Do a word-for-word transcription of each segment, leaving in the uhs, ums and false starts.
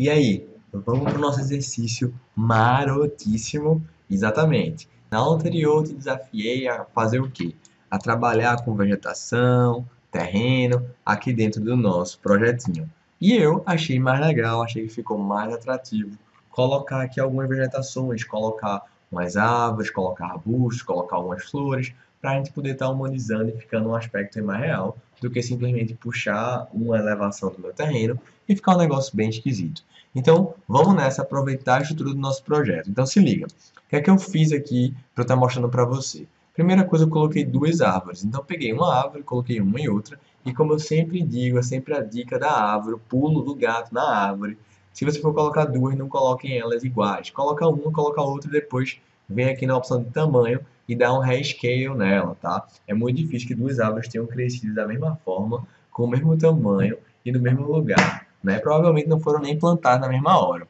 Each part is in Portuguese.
E aí, vamos para o nosso exercício marotíssimo? Exatamente. Na aula anterior, eu te desafiei a fazer o quê? A trabalhar com vegetação, terreno, aqui dentro do nosso projetinho. E eu achei mais legal, achei que ficou mais atrativo colocar aqui algumas vegetações, colocar umas árvores, colocar arbustos, colocar algumas flores, para a gente poder estar humanizando e ficando um aspecto mais real do que simplesmente puxar uma elevação do meu terreno e ficar um negócio bem esquisito. Então, vamos nessa, aproveitar a estrutura do nosso projeto. Então, se liga. O que é que eu fiz aqui para eu estar mostrando para você? Primeira coisa, eu coloquei duas árvores. Então, eu peguei uma árvore, coloquei uma e outra. E como eu sempre digo, é sempre a dica da árvore, o pulo do gato na árvore. Se você for colocar duas, não coloquem elas iguais. Coloca uma, coloca outra e depois vem aqui na opção de tamanho e dá um rescale nela, tá? É muito difícil que duas árvores tenham crescido da mesma forma, com o mesmo tamanho e no mesmo lugar, né? Provavelmente não foram nem plantadas na mesma hora.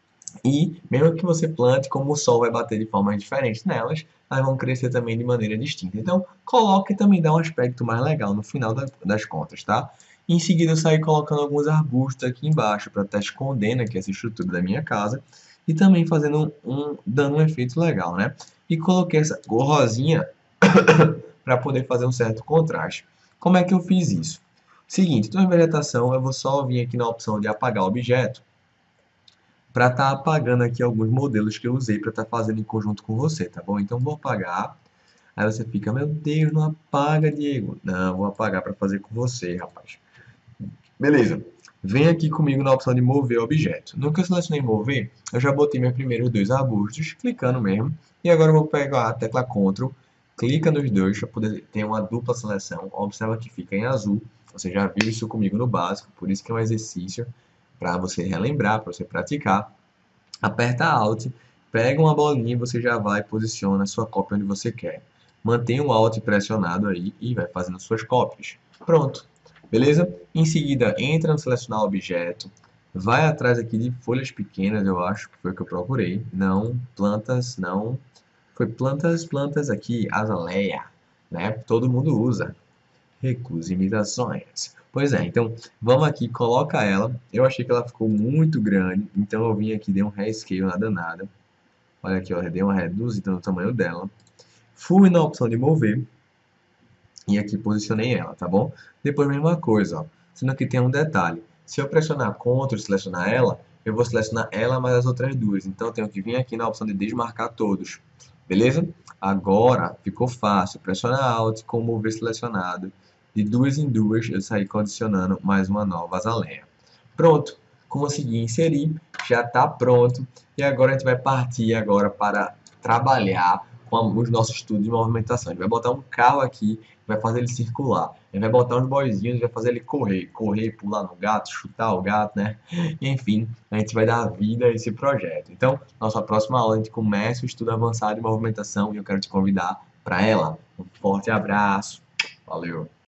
E mesmo que você plante, como o sol vai bater de formas diferentes nelas, elas vão crescer também de maneira distinta. Então, coloque e também dá um aspecto mais legal no final das contas, tá? Em seguida, eu saí colocando alguns arbustos aqui embaixo para estar escondendo aqui essa estrutura da minha casa e também fazendo um, um dando um efeito legal, né? E coloquei essa cor rosinha para poder fazer um certo contraste. Como é que eu fiz isso? Seguinte, então em vegetação eu vou só vir aqui na opção de apagar objeto para estar apagando aqui alguns modelos que eu usei para estar fazendo em conjunto com você, tá bom? Então vou apagar. Aí você fica, meu Deus, não apaga, Diego. Não, vou apagar para fazer com você, rapaz. Beleza. Vem aqui comigo na opção de mover objeto. No que eu selecionei mover, eu já botei meus primeiros dois arbustos, clicando mesmo. E agora eu vou pegar a tecla Ctrl, clica nos dois para poder ter uma dupla seleção. Observa que fica em azul. Você já viu isso comigo no básico, por isso que é um exercício para você relembrar, para você praticar. Aperta Alt, pega uma bolinha e você já vai e posiciona a sua cópia onde você quer. Mantenha o Alt pressionado aí e vai fazendo suas cópias. Pronto, beleza? Em seguida, entra no selecionar objeto, vai atrás aqui de folhas pequenas, eu acho que foi o que eu procurei. Não, plantas, não. Foi plantas, plantas aqui, azaleia, né? Todo mundo usa. Recuse imitações. Pois é, então vamos aqui, coloca ela. Eu achei que ela ficou muito grande, então eu vim aqui, dei um rescale nada nada. Olha aqui, ó, eu dei uma reduzida no tamanho dela. Fui na opção de mover e aqui posicionei ela, tá bom? Depois mesma coisa, ó. Sendo que tem um detalhe. Se eu pressionar Ctrl e selecionar ela, eu vou selecionar ela mais as outras duas. Então eu tenho que vir aqui na opção de desmarcar todos. Beleza? Agora ficou fácil. Pressiona Alt com o mover selecionado. De duas em duas eu saí condicionando mais uma nova azaleia. Pronto. Consegui inserir. Já está pronto. E agora a gente vai partir agora para trabalhar com os nossos estudos de movimentação. A gente vai botar um carro aqui, vai fazer ele circular. A gente vai botar uns boizinhos, vai fazer ele correr. Correr, pular no gato, chutar o gato, né? Enfim, a gente vai dar vida a esse projeto. Então, nossa próxima aula a gente começa o estudo avançado de movimentação e eu quero te convidar para ela. Um forte abraço. Valeu!